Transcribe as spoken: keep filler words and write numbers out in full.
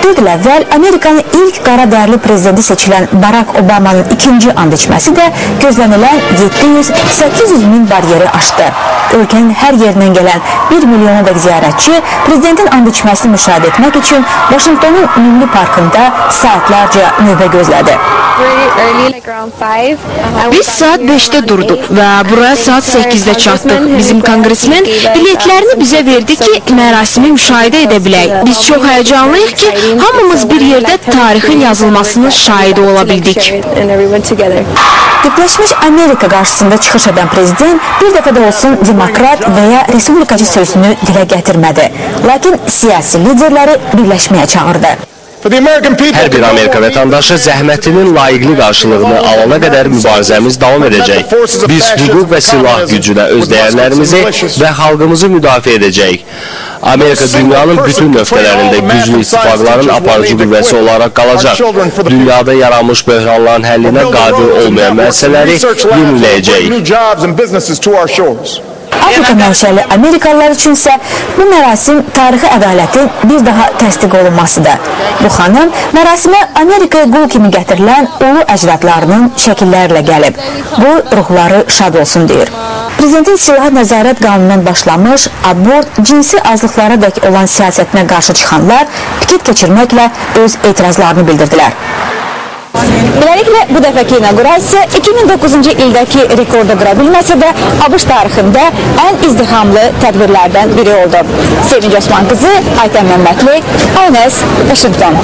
dörd il əvvəl Amerikanın ilk qara dərli prezidenti seçilən Barack Obamanın ikinci and içməsi də gözlənilən yeddi yüz səkkiz yüz min bariyeri aşdı. Ölkənin hər yerindən gələn bir milyona dək ziyarətçi prezidentin and içməsini müşahidə etmək üçün Vaşinqtonun Milli Parkında saatlarca növbə gözlədi. Biz saat beşdə durduq və buraya saat səkkizdə çatdıq. Bizim kongresmen biletlərini bizə verdi ki, mərasimi müşahidə edə bilək. Biz çox həyəcanlıyıq ki, hamımız bir yerdə tarixin yazılmasının şahidi ola bildik. Birləşmiş Amerika qarşısında çıxış edən prezident bir dəfə də olsun demokrat və ya respublikacı sözünü dilə gətirmədi. Lakin siyasi liderləri birləşməyə çağırdı. Hər bir Amerika vətəndaşı zəhmətinin layiqli qarşılığını alana qədər mübarizəmiz davam edəcək. Biz hüquq və silah gücünə öz dəyərlərimizi və xalqımızı müdafiə edəcəyik. Amerika dünyanın bütün nöqtələrində güclü ittifaqların aparıcı qüvvəsi olaraq qalacaq. Dünyada yaranmış böhranların həllinə qadir olmayan məsələləri yeniləyəcəyik. Afrika mənşəli Amerikalılar üçünsə bu mərasim tarixi ədalətin bir daha təsdiq olunmasıdır. Bu xanım mərasimə Amerikaya qul kimi gətirilən ulu əcdadlarının şəkillərlə gəlib. Bu ruhları şad olsun deyir. Prezidentin silah nəzarət qanunundan başlamış abort, cinsi azlıqlara dək olan siyasətinə qarşı çıxanlar pikət keçirməklə öz etirazlarını bildirdilər. Beləliklə, bu dəfəki inaugurasiya iki min doqquzuncu ildəki rekorda qıra bilməsə də ABŞ tarixində ən izdihamlı tədbirlərdən biri oldu. Sevinc Osman qızı, Aytən Məmmədli, I N S, Washington.